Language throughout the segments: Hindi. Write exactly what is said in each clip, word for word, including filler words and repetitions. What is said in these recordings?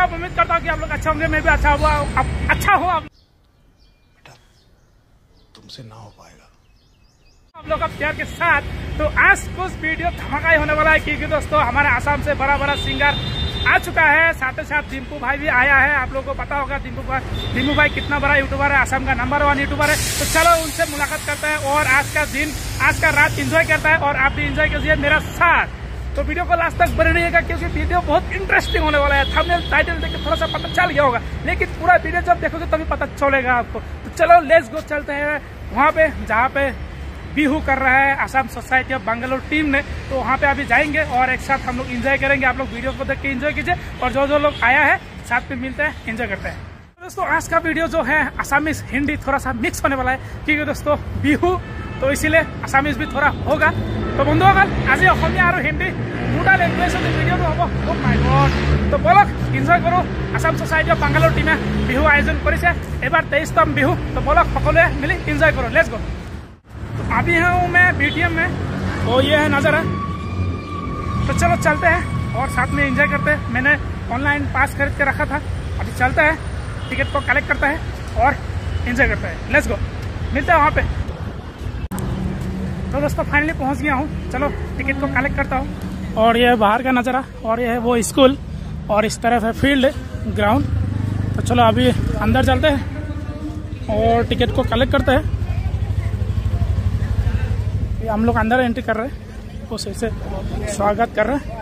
सब उम्मीद करता हूँ कि आप लोग अच्छा होंगे, मैं भी अच्छा हुआ अच्छा हूँ। आप बेटा तुमसे ना हो पाएगा आप लोग का प्यार के साथ। तो आज कुछ वीडियो धमाका ही होने वाला है, क्योंकि दोस्तों हमारे आसाम से बड़ा बड़ा सिंगर आ चुका है, साथ ही साथ डिम्पू भाई भी आया है। आप लोगों को पता होगा डिम्पू भाई डिम्पू भाई कितना बड़ा यूट्यूबर है, आसाम का नंबर वन यूट्यूबर है। तो चलो उनसे मुलाकात करते हैं और आज का दिन आज का रात एंजॉय करता है, और आप भी एंजॉय कीजिए मेरा साथ। तो वीडियो को लास्ट तक बने रहिएगा, क्योंकि वीडियो बहुत इंटरेस्टिंग होने वाला है। थंबनेल टाइटल देख के थोड़ा सा पता चल गया होगा, लेकिन पूरा वीडियो जब देखोगे तभी पता चलेगा आपको। तो चलो लेट्स गो, चलते हैं वहाँ पे जहाँ पे बिहू कर रहा है Assam society of Bengaluru team ने। तो वहाँ पे अभी जाएंगे और एक साथ हम लोग एंजॉय करेंगे। आप लोग वीडियो को देख के एंजॉय कीजिए, और जो जो लोग आया है साथ में मिलते हैं, एंजॉय करते हैं। दोस्तों आज का वीडियो जो है आसामीज हिंदी थोड़ा सा मिक्स होने वाला है, क्योंकि दोस्तों बिहू तो इसीलिए आसामीज भी थोड़ा होगा। तो बंधुসকल আজি অসমীয়া আৰু হিন্দী দুটা লেংগুৱেজত ভিডিঅ'টো হ'ব। Oh my god. তো বলক এনজয় কৰোঁ। আসাম সোসাইটি অফ বেংগালুৰু টিমে বিহু আয়োজন কৰিছে এবাৰ তেইশতম বিহু। তো বলক সকলোৱে মিলি এনজয় কৰোঁ, লেটছ গো। तो अभी हूँ मैं बीटीएम में, तो ये है नज़ारा। तो चलो चलते हैं और साथ में एंजॉय करते हैं। मैंने ऑनलाइन पास खरीद के रखा था, अभी चलता है टिकट को कलेक्ट करता है और एंजॉय करता है, लेट्स गो। मिलते हैं वहाँ पे। तो दोस्तों फाइनली पहुँच गया हूँ, चलो टिकट को कलेक्ट करता हूँ। और ये बाहर का नज़ारा, और ये है वो स्कूल, और इस तरफ है फील्ड ग्राउंड। तो चलो अभी अंदर चलते हैं और टिकट को कलेक्ट करते हैं। हम लोग अंदर एंट्री कर रहे हैं, उस से स्वागत कर रहे हैं।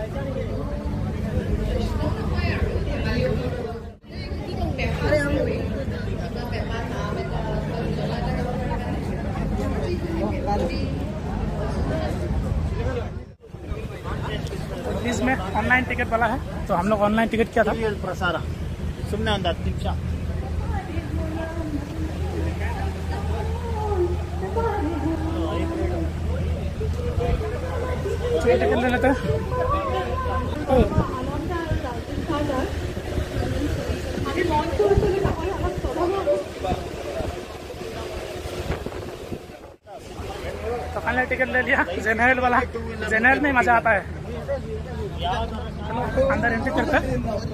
इसमें ऑनलाइन टिकट वाला है, तो हम लोग ऑनलाइन टिकट किया था। प्रसारा सुनने अंदर तीन टिकट ले लेते हैं। तो फाइनल टिकट ले लिया, जनरल वाला। जनरल में मजा आता है। चलो अंदर एंट्री करते हैं।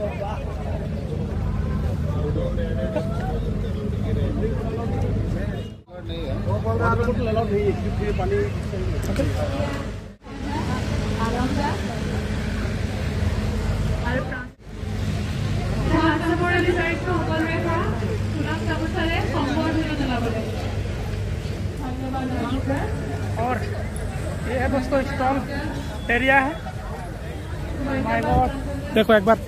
और ये है दोस्तों स्टॉल एरिया है। माय गॉड, देखो एक बार।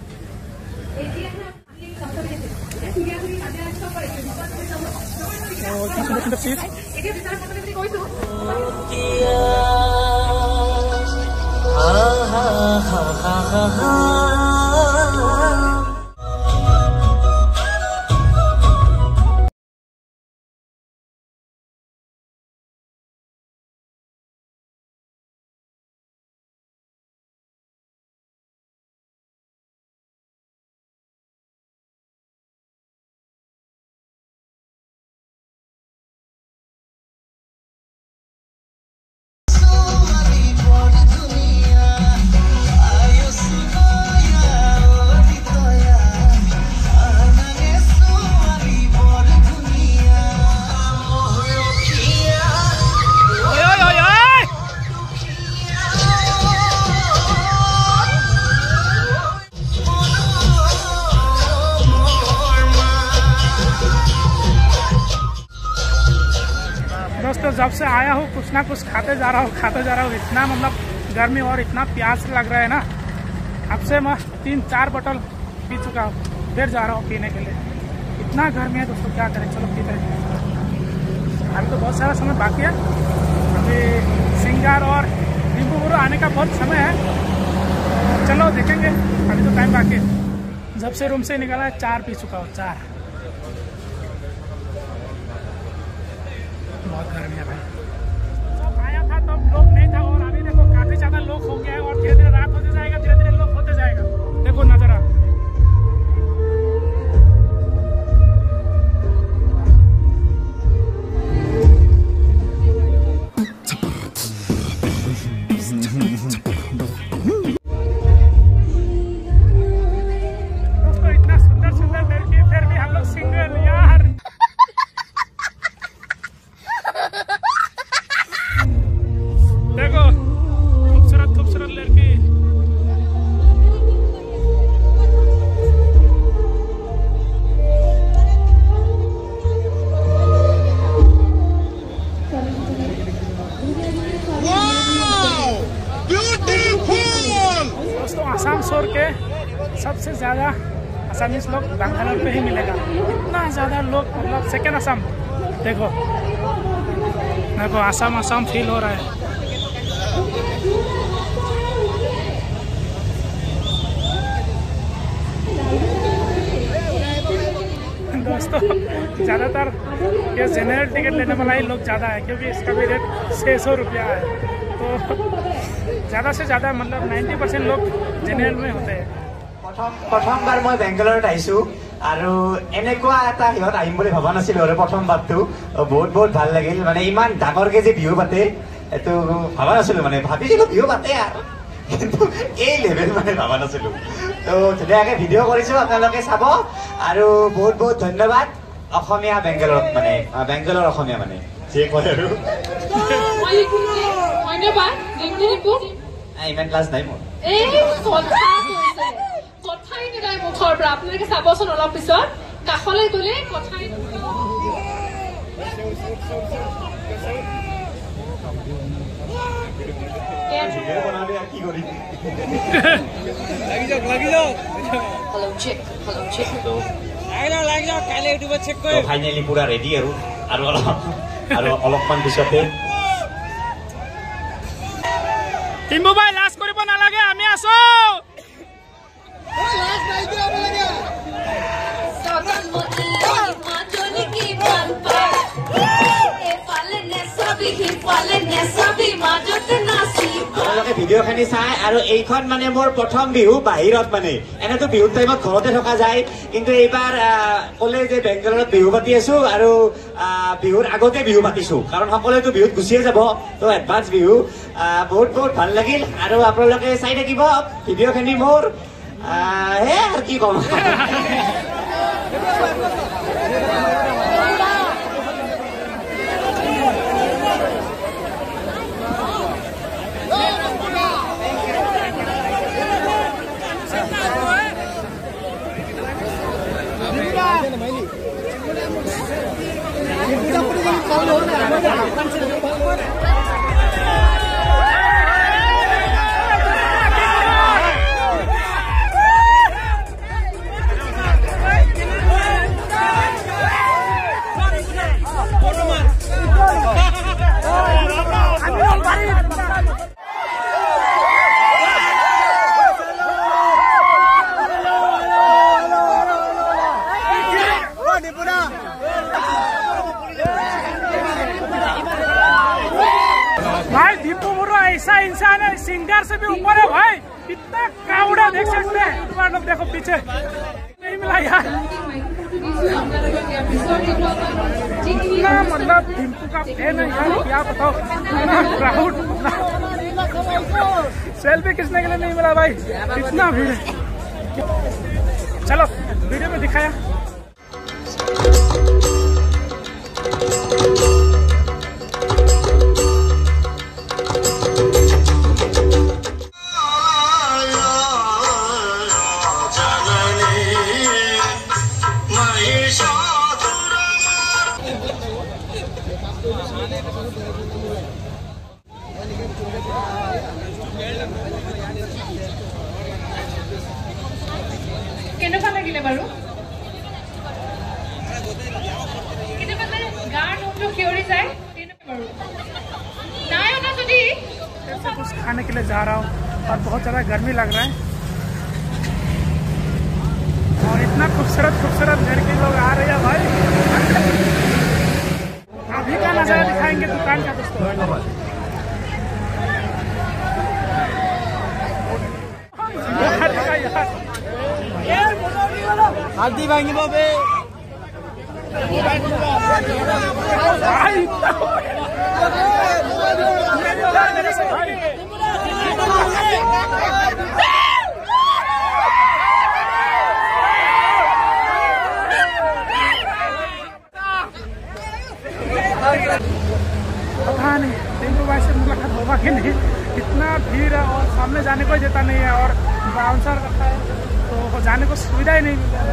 दोस्तों जब से आया हूँ कुछ ना कुछ खाते जा रहा हूँ खाते जा रहा हूँ इतना मतलब गर्मी और इतना प्यास लग रहा है ना। अब से मैं तीन चार बोतल पी चुका हूँ, फिर जा रहा हूँ पीने के लिए। इतना गर्मी है दोस्तों, क्या करें, चलो पीते हैं। अभी तो बहुत सारा समय बाकी है, अभी सिंगर और डिम्पू गुरु आने का बहुत समय है। तो चलो देखेंगे, अभी तो टाइम बाकी है। जब से रूम से निकला है चार पी चुका हूँ, चार। बहुत गर्मी है भाई। जब आया था तब लोग नहीं था, और अभी देखो काफी ज्यादा लोग हो गया है, और धीरे धीरे रात होते जाएगा, धीरे धीरे लोग होते जाएगा। देखो नजारा। दोस्तों आसाम शोर के सबसे ज़्यादा आसामीज लोग बैंगलोर पे ही मिलेगा। इतना ज़्यादा लोग मतलब सेकेंड आसाम देखो देखो आसाम आसाम फील हो रहा है। दोस्तों ज़्यादातर ये जनरल टिकट लेने वाला ही लोग ज़्यादा है क्योंकि इसका भी रेट छः सौ रुपया है। तो ज़्यादा से ज़्यादा मतलब नाइन्टी परसेंट लोग जनरल में होते हैं। प्रथम प्रथमबार मैं बेंगलोर आइसु আৰু এনেকুৱা এটা হিৰত আহিম বুলি ভবা নাছিলো আৰু প্ৰথমবাৰটো বহুত বহুত ভাল লাগিল। মানে ইমান ডাঙৰকে যে বিহু পাতে এইটো ভবা নাছিলো, মানে ভাবিছিলো বিহু পাতে আৰু কিন্তু এই লেভেল মানে ভবা নাছিলো। তো ধুনীয়াকে ভিডিঅ' কৰিছো, আপোনালোকে চাব আৰু বহুত বহুত ধন্যবাদ অসমীয়া বেংগলোৰত, মানে বেংগলোৰ অসমীয়া মানে যে কয় আৰু ধন্যবাদ। ইমান ক্লাছ নাই মোৰ কথাই নিলাই মুখৰ পৰা। আপোনালোকে চাবচোন অলপ পিছত কাষলৈ গ'লে কথাই ফাইনেলি পুৰা ৰেডি আৰু আৰু অলপ আৰু অলপমান পিছতে টিম্বু ভাই লাজ কৰিব নালাগে, আমি আছো। আপোনালোকে ভিডিঅ' খিনি চাই আৰু এইখন মানে মোৰ প্ৰথম বিহু বাহিৰত। মানে এনেতো বিহুৰ টাইমত ঘৰতে থকা যায়, কিন্তু এইবাৰ ক'লে যে বেংগলোৰত বিহু পাতি আছো আৰু বিহুৰ আগতে বিহু পাতিছো, কাৰণ সকলোৱেতো বিহুত গুচিয়ে যাব। তো এডভান্স বিহু বহুত বহুত ভাল লাগিল আৰু আপোনালোকে চাই থাকিব ভিডিঅ' খিনি মোৰ। হে আৰু কি ক'ম। भाई दीपू मुर्रा ऐसा इंसान है, सिंगर से भी ऊपर है भाई। इतना क्राउड है, देख सकते हैं। तुम्हारे लोग देखो पीछे नहीं मिला यार। इतना मतलब दीपू का फैन है यार, क्या बताओ। इतना क्राउड, सेल्फी खींचने के लिए नहीं मिला भाई, इतना भीड़। चलो वीडियो में दिखाया। কেনেকুৱা লাগিলে বাৰু? কেনেকুৱা গাৰ নোমটো শিয়ৰি যায় বাৰু। নাই होना যদি ऐसा कुछ खाने के लिए जा रहा हूँ और बहुत ज़्यादा गर्मी लग रहा है और इतना खूबसूरत खूबसूरत लड़के लोग आ रहे हैं भाई। अभी का नज़ारा दिखाएंगे दुकान का दोस्तों। हाथी भांगी बाबे पता नहीं टिंकू भाई से मुलाकात होगा कि नहीं। इतना भीड़ है और सामने जाने को देता नहीं है और बाउंसर रखा है तो जाने को सुविधा ही नहीं मिल रहा है।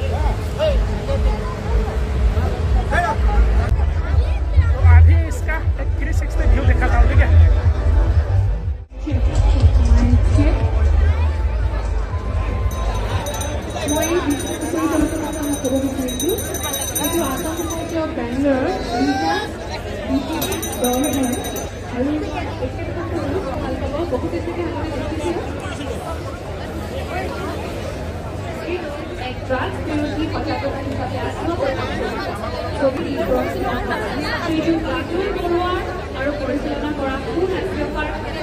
तो अभी इसका एक थ्री सिक्सटी व्यू देखा था, ठीक है। ড্ৰাগছ বিৰোধী সজাগতা হিচাপে আত্ম ছবি শ্ৰীযুত ৰাতুল বৰুৱাৰ আৰু পৰিচালনা কৰা সুনাট্যকাৰ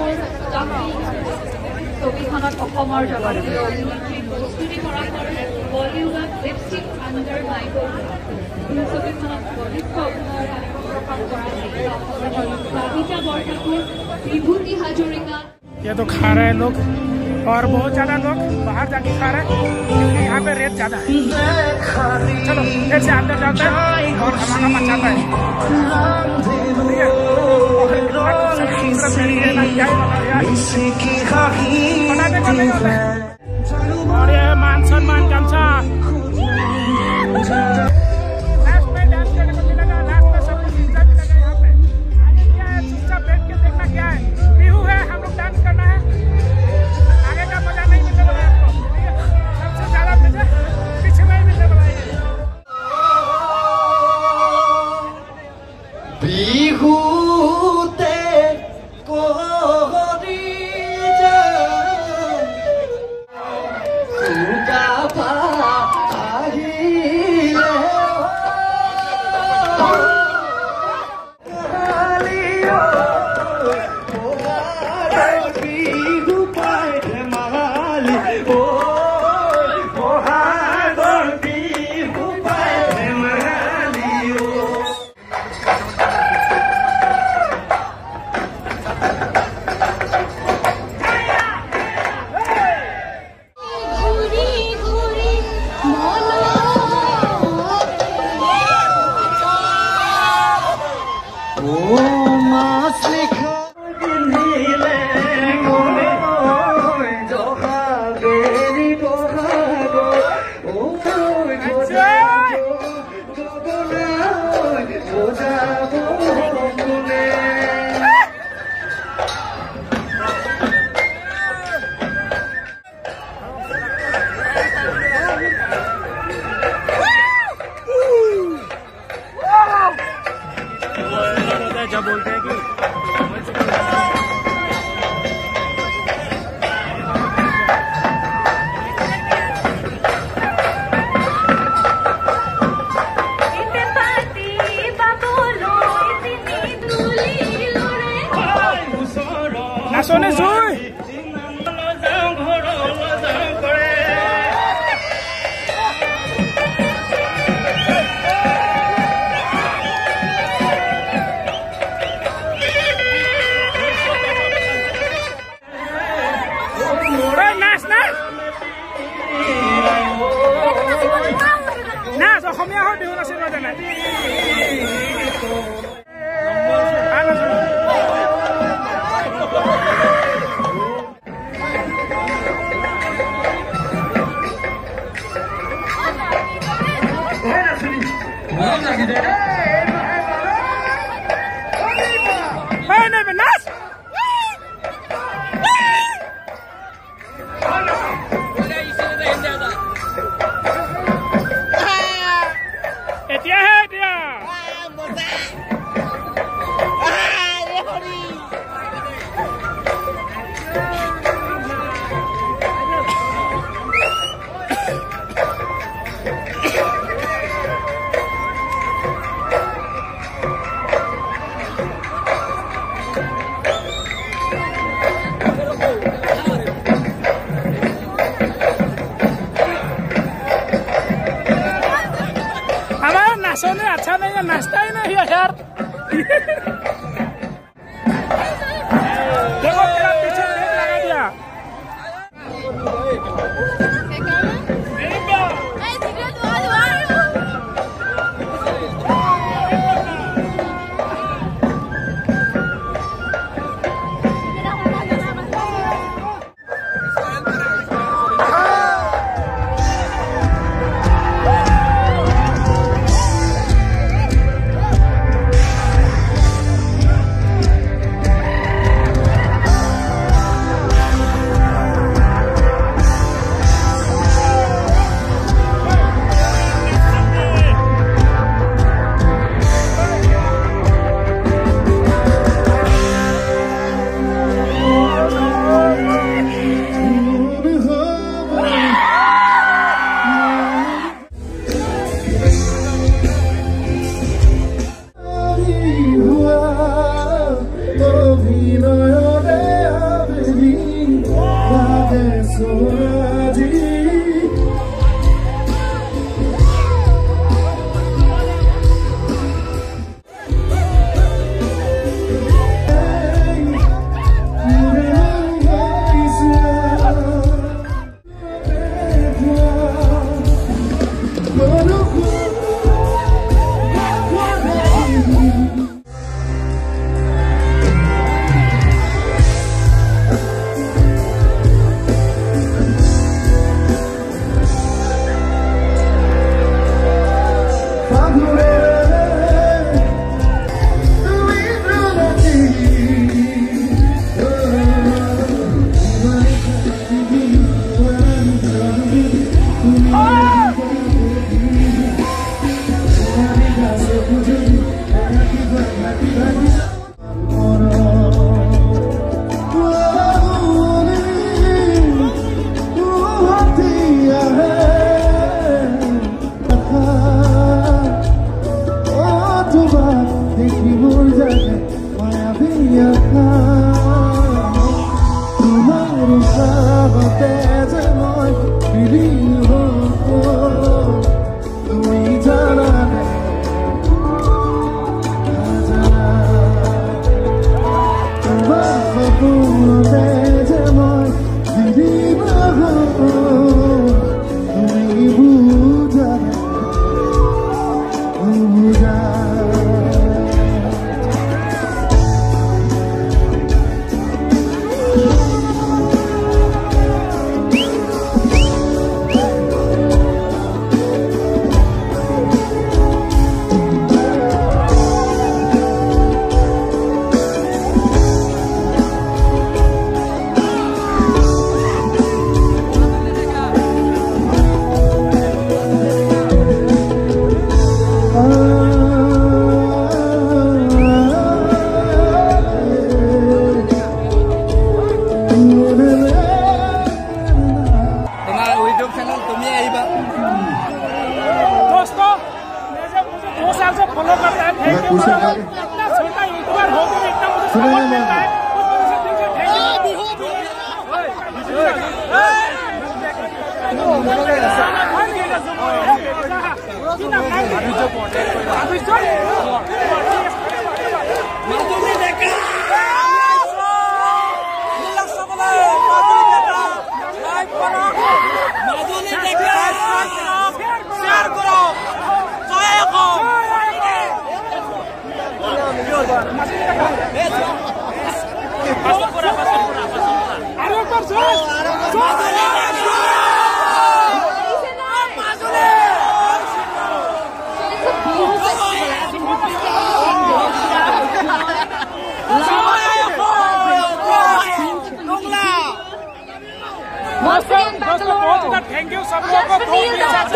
ছবিখনত অসমৰ জনপ্ৰিয় অভিনেত্ৰী প্ৰস্তুতি কৰা হয় বলিউডত লিপষ্টিক আণ্ডাৰ মাই গ'ল। ছবিখনত বলিষ্ঠ অভিনয়ৰ প্ৰকাশ কৰা বাবিতা বৰঠাকুৰ, বিভূতি হাজৰিকা। ये तो खा रहे हैं लोग और बहुत ज्यादा लोग बाहर जाके खा रहे हैं क्योंकि यहाँ पे रेट ज्यादा है। चलो फिर से अंदर जाते हैं और हमारा मचाता है। और ये मान सम्मान गमछा लास्ट में डांस करने को मिलेगा, लास्ट में सब कुछ एंजॉय मिलेगा। यहाँ पे आगे क्या है, चुपचाप बैठ के देखना क्या है। बिहू है, हम लोग डांस करना है, आगे का मजा नहीं मिलने वाला है आपको। सबसे ज्यादा मजा पीछे में ही मिलने वाला है। बिहुते कोहरी जा तुका पा आहिले कालियो ओहारा बिहु पाए माली ओ ओहारा बिहु पाए माली ओ। जब बोलते हैं कि নাচনে জুই নাচ অসমীয়া হয় বিহু নাচিব জানে। নাচ এতিয়াহে এতিয়া नाचने अच्छा नहीं है, नाचता ही नहीं है यार। देखो तेरा पीछे ब्रेक लगा दिया। थैंक यू सब लोगों को बहुत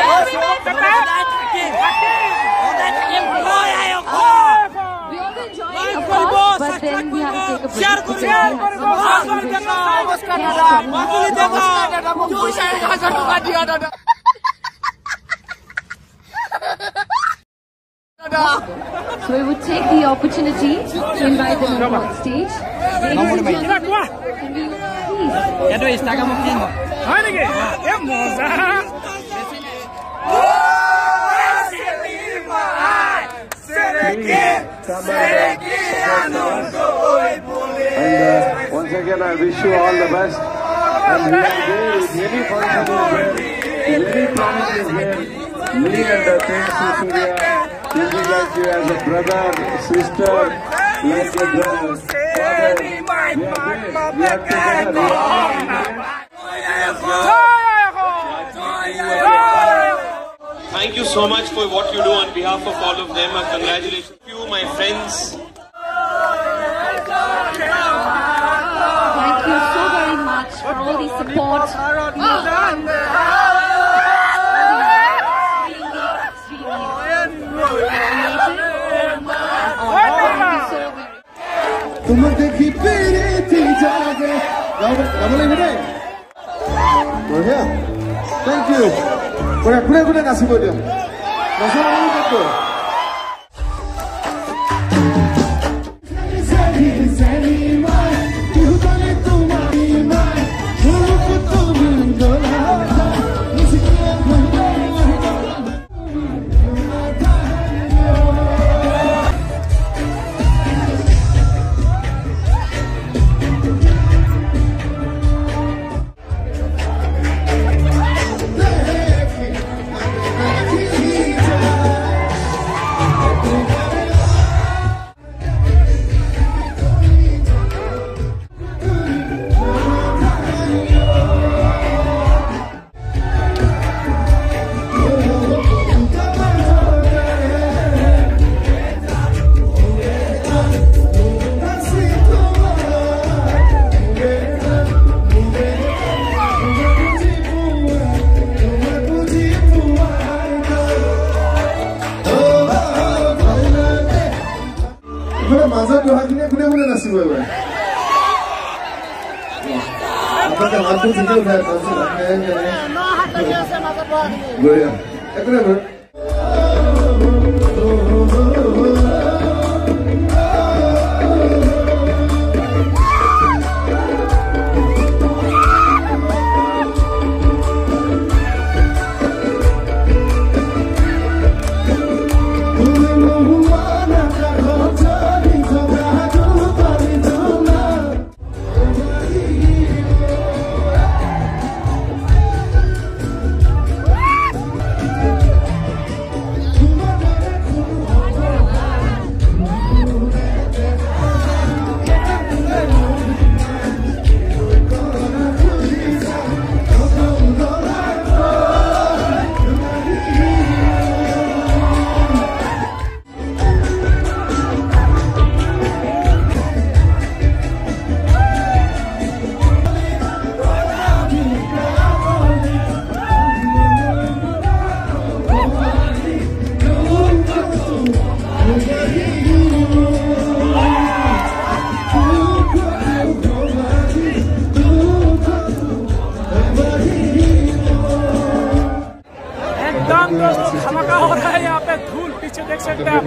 So we would take the opportunity to invite them on stage. Ladies and gentlemen, can we please? Edo Instagram mungkin. Mana ke? Ya moza. And uh, once again, I wish you all the best. And we are there with many functions here, many planets here. Me and the Prince Surya, feeling like you as a brother, sister, like a brother, father. We are there. We are together. Thank you so much for what you do on behalf of all of them, and congratulations to you, my friends. Thank you so very much for all the support. तुम देखी पेरे थी जागे गाबले गरे बढ़िया थैंक यू पूरा पूरा पूरा नाचिब दियो नाचो नाचो Thank you. Dancing way, man. Apakah waktu itu udah dancing? No, hati dia sama keluar. Gue ya. Eh kenapa? एकदम दोस्तों धमाका हो रहा है यहाँ पे धूल पीछे देख सकते हैं आप।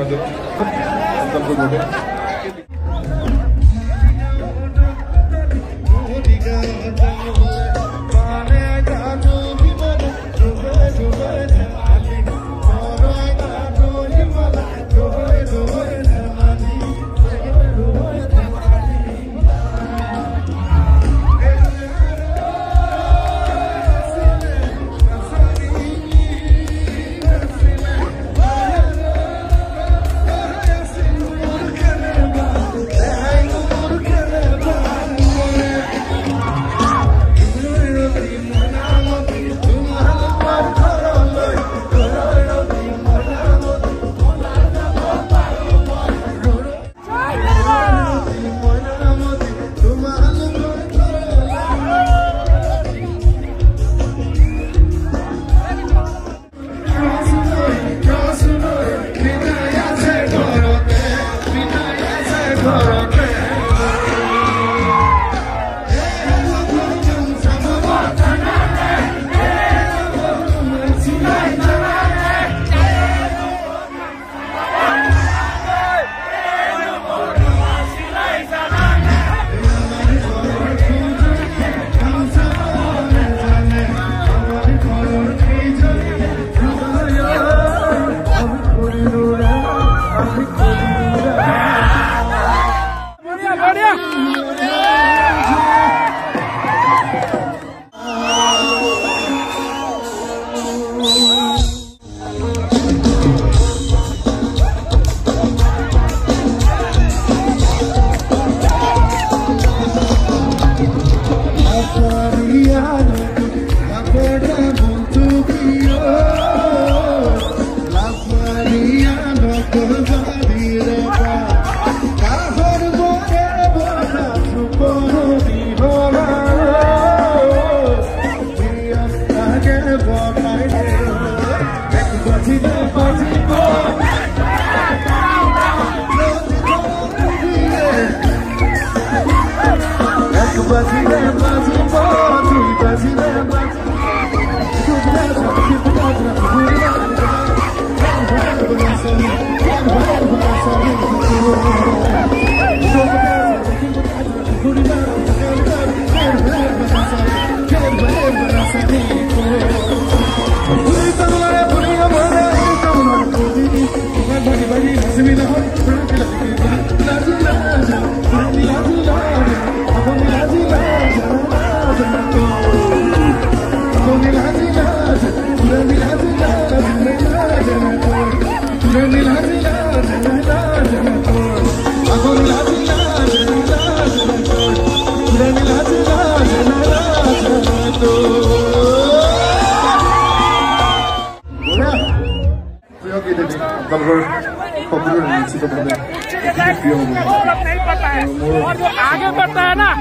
नहीं पता है और जो आगे बढ़ता है ना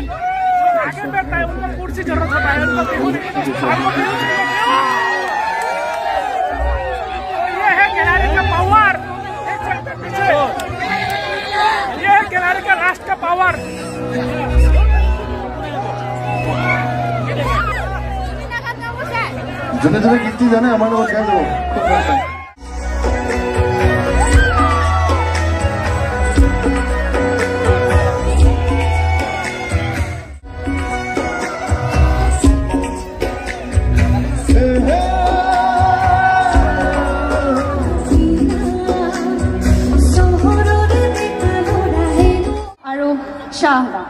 आगे बढ़ता है उनको कुर्सी जरूरत होता है उनको ये है खिलाड़ी का पावर, ये है खिलाड़ी का राष्ट्र का पावर। যোনে যোনে গীতটি জানে আমাৰ লগত গাই যাব খুব ভাল পায় আৰু শাহৰা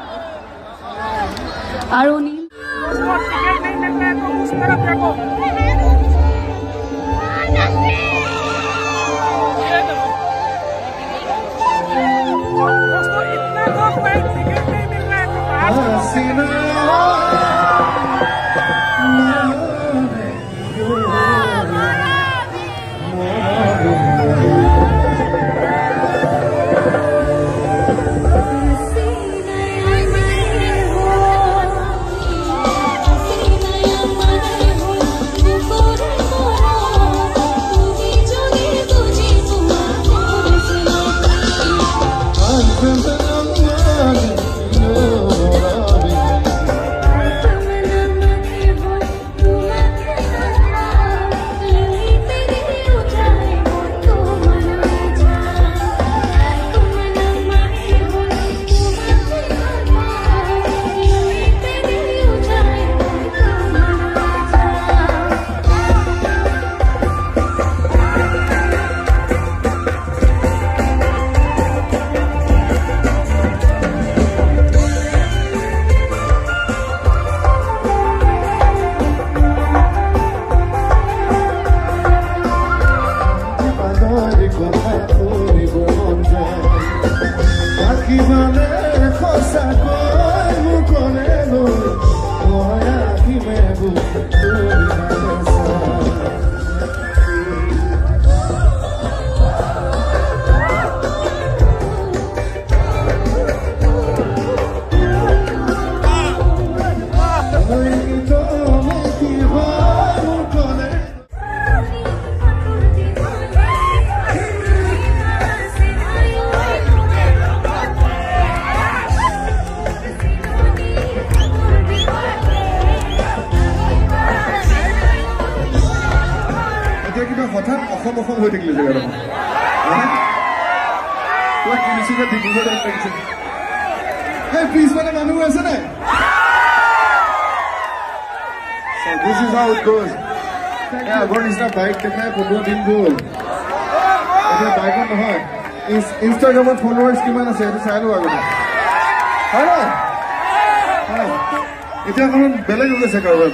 আৰু নীল उसको टिकट नहीं मिल रहा है तो उस तरफ देखो दोस्तों इतना तो कोई टिकट नहीं मिल रहा है तो হঠাৎ অসম অসম হৈ থাকিলে জেগাটো কিবা কিনিছিলে ডিব্ৰুগড় টাইপ লাগিছে এই প্লিজ মানে মানুহবোৰ আছে নাই So this is how it goes. Yeah, আগৰ নিচিনা বাইক দেখাই পোন্ধৰ দিন গ'ল এতিয়া বাইকত নহয় ইনষ্টাগ্ৰামত ফলোৱাৰ্ছ কিমান আছে এইটো চাই লওঁ আগতে হয় ন এতিয়া অকণমান বেলেগ হৈ গৈছে কাৰোবাৰ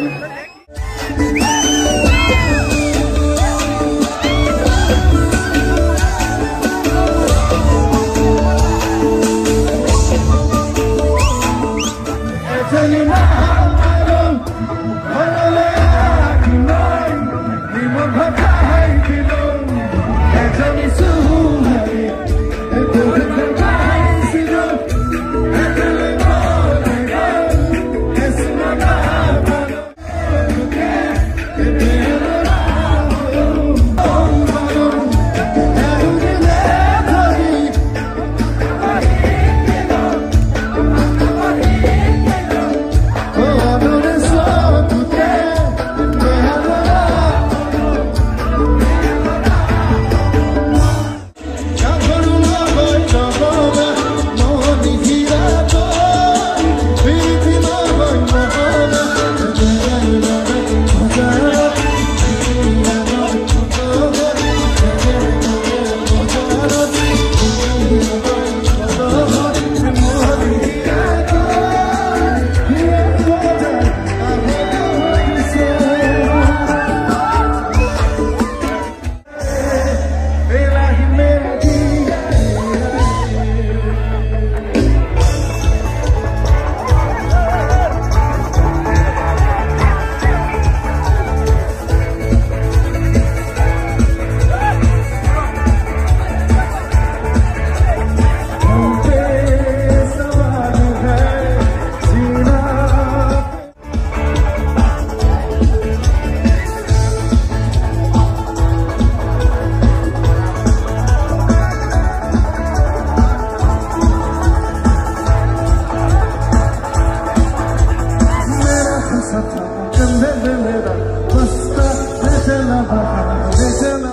चला बहाने चला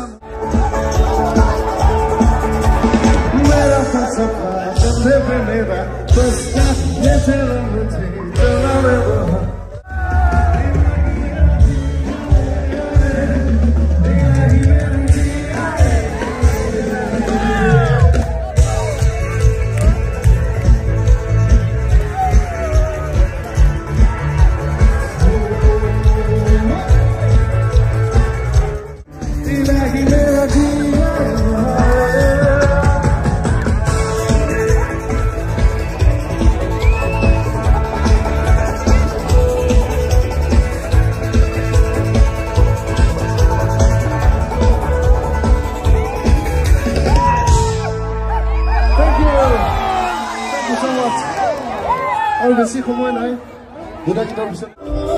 मेरा फलसफा कंधे पे मेरा बस्ता ये चला मुझे चला मैं वहाँ और बेसी समय নাই দুটা কিতাপ পিছত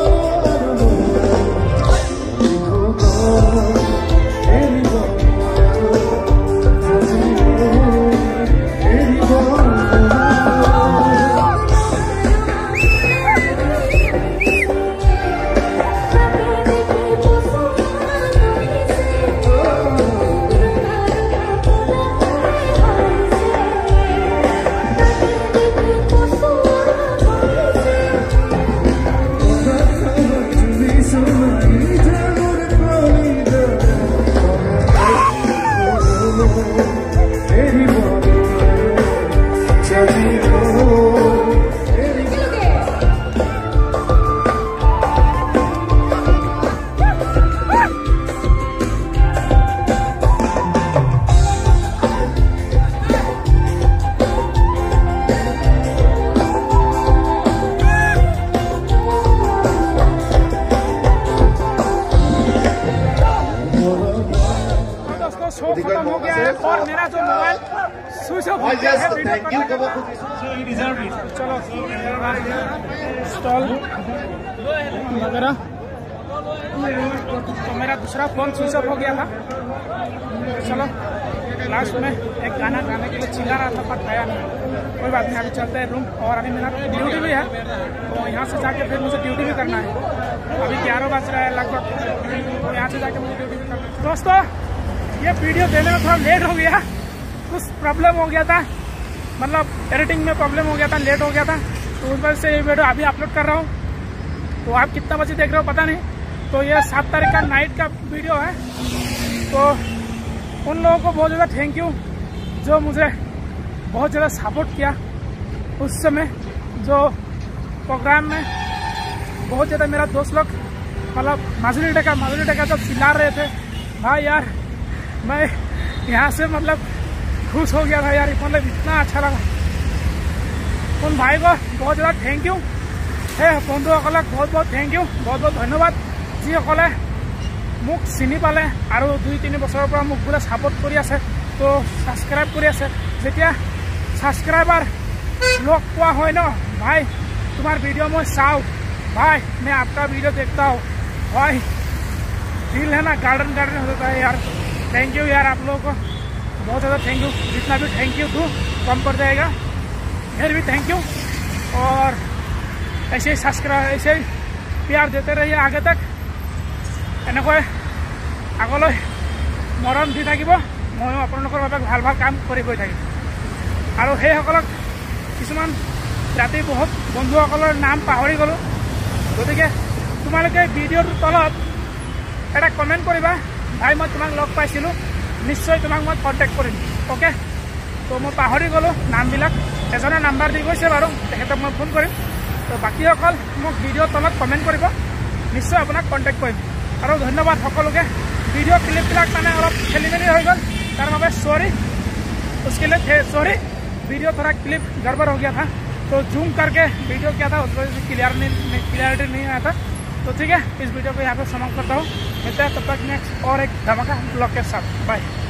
शो खत्म हो गया है और मेरा जो मोबाइल स्विच ऑफ हो गया है वीडियो करने का। चलो स्टॉल वगैरह तो मेरा दूसरा फोन स्विच ऑफ हो गया था। चलो लास्ट में एक गाना गाने के लिए चिल्ला रहा था पर गया नहीं, कोई बात नहीं। अभी चलते हैं रूम और अभी मेरा ड्यूटी भी है तो यहाँ से जाके फिर मुझे ड्यूटी भी करना है। अभी ग्यारह बज रहा है लगभग, तो यहाँ से जाके मुझे ड्यूटी भी करना है। दोस्तों ये वीडियो देने में थोड़ा लेट हो गया, कुछ प्रॉब्लम हो गया था, मतलब एडिटिंग में प्रॉब्लम हो गया था, लेट हो गया था, तो उस वजह से ये वीडियो अभी अपलोड कर रहा हूँ। तो आप कितना बजे देख रहे हो पता नहीं। तो ये सात तारीख का नाइट का वीडियो है। तो उन लोगों को बहुत ज़्यादा थैंक यू जो मुझे बहुत ज़्यादा सपोर्ट किया उस समय, जो प्रोग्राम में बहुत ज़्यादा मेरा दोस्त लोग मतलब माधुरी टेका माधुरी टेका जब चिल्ला रहे थे भाई यार, मैं यहाँ से मतलब खुश हो गया था यार, मतलब इतना अच्छा लगा। उन भाई को बहुत ज़्यादा थैंक यू हे बंधुসকলক बहुत बहुत थैंक यू, बहुत बहुत धन्यवाद যিসকলে মোক চিনি পালে আৰু দুই তিনি বছৰৰ পৰা মোক বোলে ছাপোৰ্ট কৰি আছে, তো ছাবস্ক্ৰাইব কৰি আছে। যেতিয়া ছাবস্ক্ৰাইবাৰ লগ পোৱা হয় ন ভাই, তোমাৰ ভিডিঅ' মই চাওঁ भाई, मैं आपका वीडियो देखता हूँ भाई, दिल है ना गार्डन गार्डन हो जाता है यार। थैंक यू यार आप लोगों को, बहुत ज़्यादा थैंक यू। जितना भी थैंक यू दूँ कम पड़ जाएगा, फिर भी थैंक यू। और ऐसे ही सब्सक्राइब ऐसे ही प्यार देते रहिए आगे तक, এনেকৈ আগলৈ মৰম দি থাকিব। ময়ো আপোনালোকৰ বাবে ভাল ভাল কাম কৰি গৈ থাকিম। আৰু সেইসকলক কিছুমান ৰাতি বহুত বন্ধুসকলৰ নাম পাহৰি গ'লোঁ, গতিকে তোমালোকে ভিডিঅ'টোৰ তলত এটা কমেণ্ট কৰিবা, ভাই মই তোমাক লগ পাইছিলোঁ, নিশ্চয় তোমাক মই কণ্টেক্ট কৰিম। অ'কে, তো মই পাহৰি গ'লোঁ নামবিলাক, এজনে নাম্বাৰ দি গৈছে বাৰু, তেখেতক মই ফোন কৰিম। তো বাকীসকল মোক ভিডিঅ'ৰ তলত কমেণ্ট কৰিব, নিশ্চয় আপোনাক কণ্টেক্ট কৰিম। আৰু ধন্যবাদ সকলোকে। ভিডিঅ' ক্লিপবিলাক মানে অলপ খেলি মেলি হৈ গ'ল, তাৰ বাবে চৰি, उसके लिए सॉरी। वीडियो थोड़ा क्लिप गड़बड़ हो गया था, तो जूम करके वीडियो किया था, उस वजह से क्लियर नहीं क्लियरिटी नहीं आया था। तो ठीक है, इस वीडियो को यहाँ पे समाप्त करता हूँ। मिलते हैं तब तक नेक्स्ट और एक धमाका ब्लॉग के साथ। बाय।